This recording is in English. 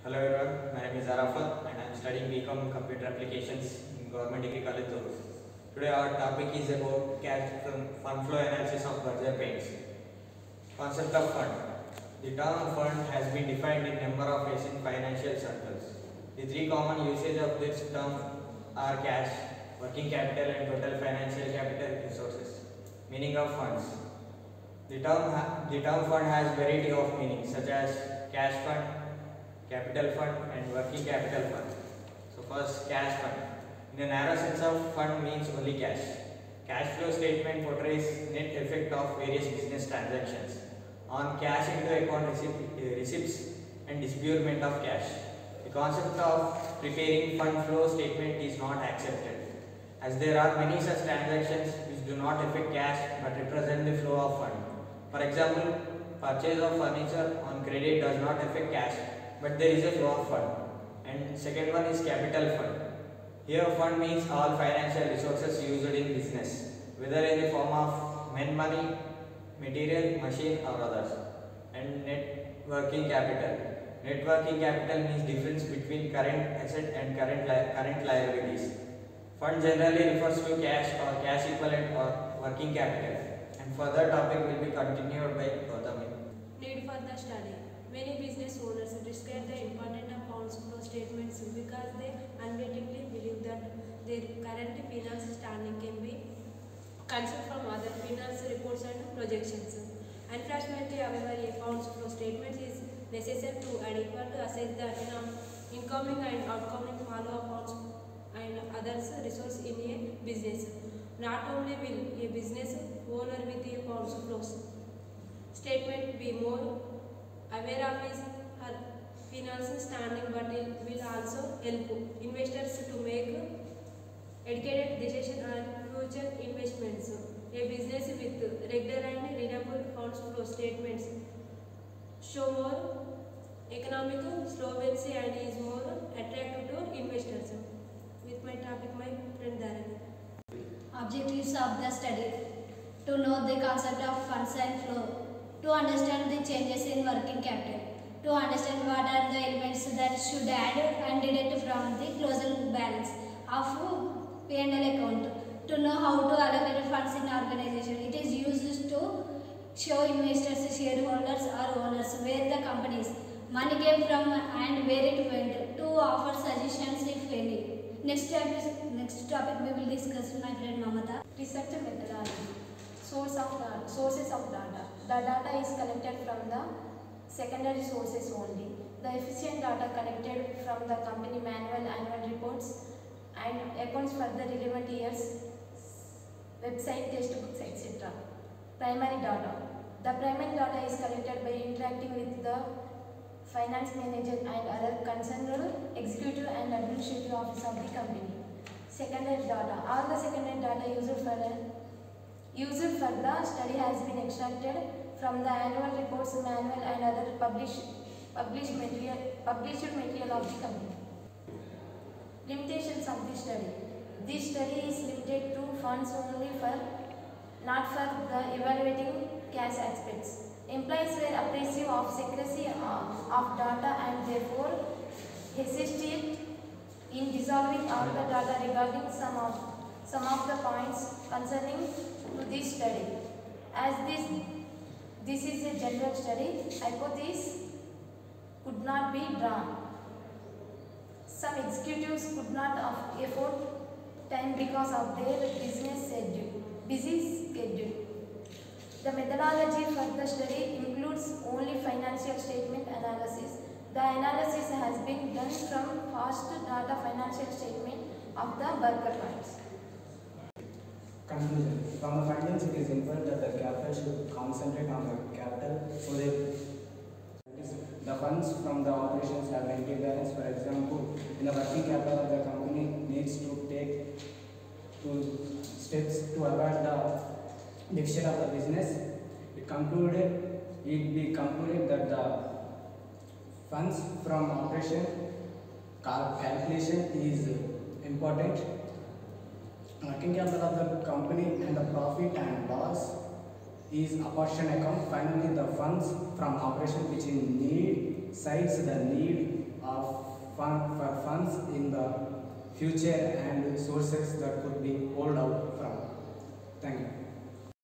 Hello everyone, my name is Arafat and I am studying BCom Computer Applications in Government Degree College Durg. Today our topic is about fund flow analysis of Berger Paints. Concept of fund. The term fund has been defined in number of ways in financial circles. The three common usage of this term are cash, working capital and total financial capital resources. Meaning of funds. The term fund has variety of meanings such as cash fund, capital fund and working capital fund. So first, cash fund. In a narrow sense of fund means only cash. Cash flow statement portrays net effect of various business transactions on cash into account receipts and disbursement of cash. The concept of preparing fund flow statement is not accepted, as there are many such transactions which do not affect cash but represent the flow of fund. For example, purchase of furniture on credit does not affect cash, but there is a flow of fund. And second one is capital fund. Here fund means all financial resources used in business, whether in the form of money, material, machine or others. And net working capital. Net working capital means difference between current asset and current liabilities. Fund generally refers to cash or cash equivalent or working capital. And further topic will be continued by Gautami. Need for the study. Many business owners discard the importance of funds flow statements because they unwittingly believe that their current financial standing can be concealed from other finance reports and projections. Unfortunately, however, a funds flow statement is necessary to adequately assess the incoming and outgoing flow of funds and others resource in a business. Not only will a business owner with a funds flow statement be more aware of his her financial standing, but it will also help investors to make educated decisions on future investments. A business with regular and reliable funds flow statements show more economic solvency and is more attractive to investors. With my topic, my friend Dharan. Objectives of the study: to know the concept of funds and flow, to understand the changes in working capital, to understand what are the elements that should add and deduct from the closing balance of P&L account, to know how to allocate funds in organization. It is used to show investors, shareholders or owners where the company's money came from and where it went, to offer suggestions if any. Next topic we will discuss my friend Mamata. Research methodology. Sources of data. The data is collected from the secondary sources only. The efficient data collected from the company manual, annual reports and accounts for the relevant years, website, textbooks, etc. Primary data. The primary data is collected by interacting with the finance manager and other concerned executive and administrative office of the company. Secondary data. All the secondary data used for the study has been extracted from the annual reports, manual and other published material of the company. Limitations of the study. This study is limited to funds only not for the evaluating cash aspects. Employees were appreciative of secrecy of data and therefore hesitate in dissolving all the data regarding some of the points concerning to this study. As this is a general study, hypotheses could not be drawn. Some executives could not afford time because of their busy schedule. The methodology for the study includes only financial statement analysis. The analysis has been done from past data financial statement of the Berger funds. Conclusion. From the findings, it is inferred that the capital should concentrate on the capital so that the funds from the operations have negative balance. For example, in the working capital of the company needs to take steps to avoid the deficit of the business. It be concluded that the funds from operation calculation is important. Working capital of the company and the profit and loss is apportion account. Finally, the funds from operation which is need cites the need of for funds in the future and sources that could be hold